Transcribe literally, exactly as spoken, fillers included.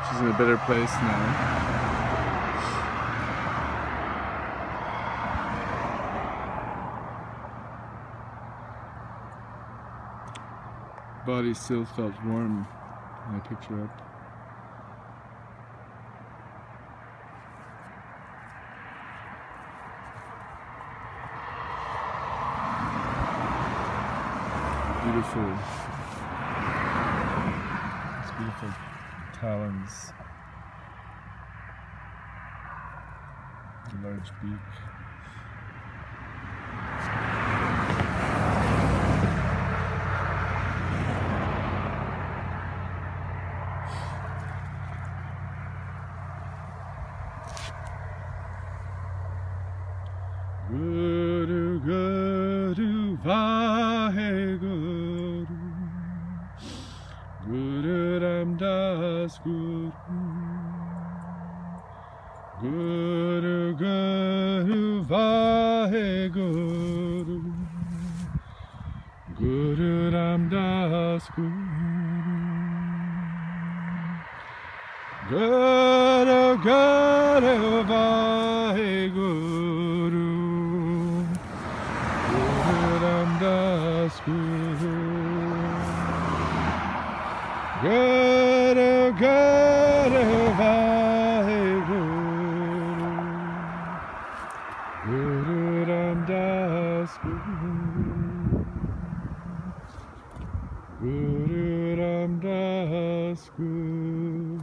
She's in a better place now. Body still felt warm when I picked her up. Beautiful, it's beautiful talons, a large beak. Guru Guru Vaheguru, Guru Ramdas Guru, Guru Guru Vaheguru, Guru Ramdas Guru, Guru Guru Vaheguru, Ramdas Guru, Guru Guru Vaheguru, Guru Ramdas Guru, Guru Ramdas Guru.